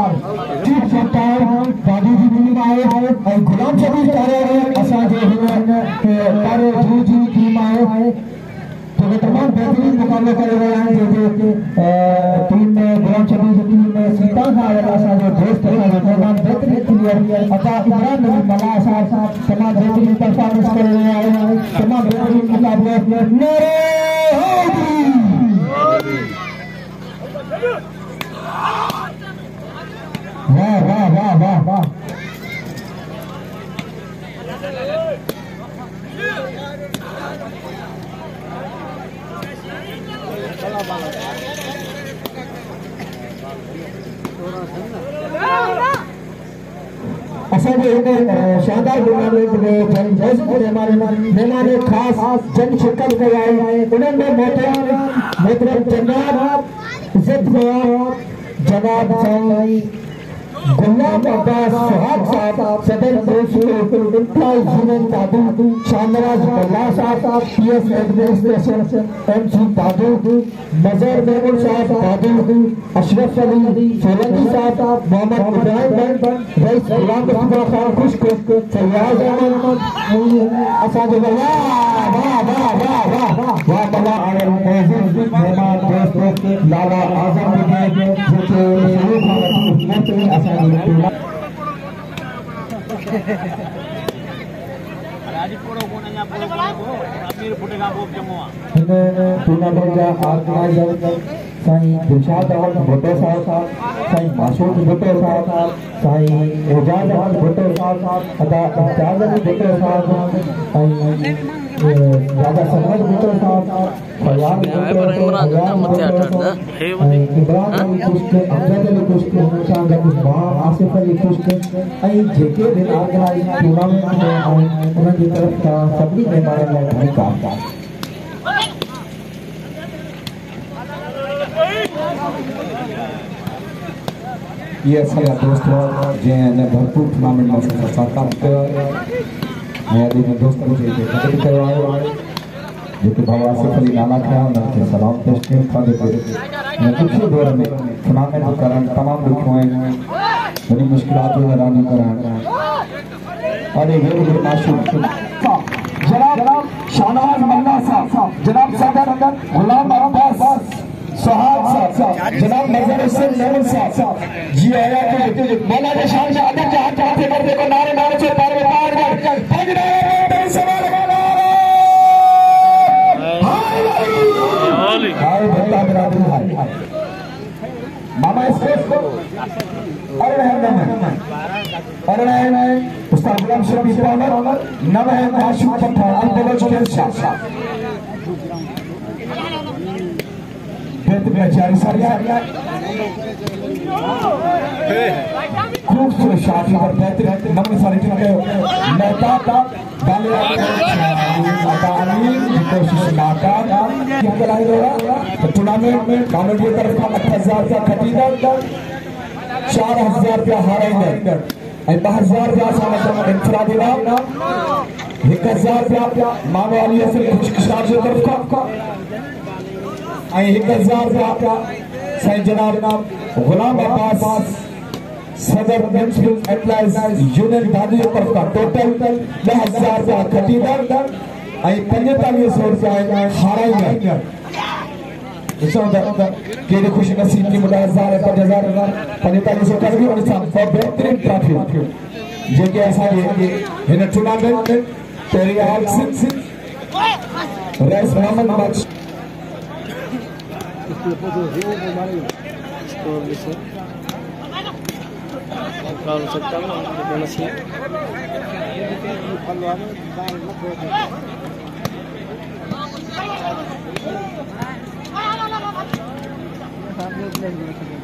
chief Sattar दादी जी मिली आए और गुलाम शबीर तारे असा जो तारे जी टीम आए तो तमाम बेहतरीन मुकाबले कर रहे हैं जो टीम में गुलाम शबीर की टीम में सीता का असा जो दोस्त है जो तमाम बेहतरीन प्लेयर अता इमरान नबी मला साहब तमाम बेहतरीन परफॉर्मेंस कर रहे हैं तमाम बेहतरीन मुकाबले मेरे वाह वाह वाह वाह वाह शानदार टूर्नामेंट में मेहमान खास जन शिरकत करवाए उन्होंने मोहतरम जनाब जनाब गुलाम अब्बास सुहाग साहब सदर एम्प्लॉय यूनियन दादू शानराज बल्ला साहब पीएस एडमिनिस्ट्रेशन एमसी दादू मजर महमूद साहब दादू अशरफ अली सोलंकी साहब मोहम्मद इब्राहिम रईस गुलाम मुस्तफा खान खुशक फैयाज अहमद असाद वाह वाह वाह वाह वाह वाह बल्ला और मौजूद मेहमान दोस्त लाला आजम के जो टूर्नामेंट का ऑर्गेनाइजर साईं दिलशाद अहमद भुट्टो साहब साईं मासूद भुट्टो साहब साईं एजाज अहमद भुट्टो साहब अदा इम्तियाज अली भुट्टो साहब राजा सरहद भुट्टो साहब फयाज इमरान अली खुश्क अमजद अली खुश्क आसिफ अली खुश्क जेके दिन ऑर्गेनाइज टूर्नामेंट में उन्होंने की तरफ का सभी मेहमानों ने भाई काम ये असांजा दोस्तों जैन भरपूर टूर्नामेंट में सहकार कयो में दोस्तों के मदद कयो आहे जो बाबा आसिफ अली नाला खया उन्हें सलाम पेश कयो खादे कुछ दौर में टूर्नामेंट करण तमाम दुखों हैं बड़ी मुश्किलातों में रानी करण और ये वेरी माशूक जनाब शाहनवाज मल्ला साहब जनाब सदर गुलाम अब्बास सुहाग साहब जनाब नजर हुसैन मेमन साहब जी आया के मौला के शान से अदब जहां चाहते मर्दे को नारे मारे से पार में भज रहे सवाल वाला हाय भत्ता बरादरी हाय मामा स्पेस को और है उस्ताद गुलाम शबीर पावर नव है माशूक पठान अंदलोच के शाह खूबसूरत शादी और बेहतरीन नमन सारे के मेहताब डाले कोशिश नाकाम टूर्नामेंट में कानून की तरफ का 8000 रुपया खरीदा 4000 रुपया हारेंगे 10000 रुपया सामने इंफरादी नाम 1000 रुपया मामा अली हसन खुशकिस्मत की तरफ का 1000 रुपया साईं जनाब गुलाम अब्बास सदर म्युनिसिपल एम्प्लॉयज यूनियन दादी की तरफ का टोटल 10000 रुपया खरीदा 4500 रुपया हाराएंगे केड़ी खुश नसीब की मुदा 1000 4500 कर भी और सब बेहतरीन ट्रॉफी जेके असा इन टूर्नामेंट में तेरी आल Singh Rais Mohammad Bakhsh Kalau sekarang masih kalau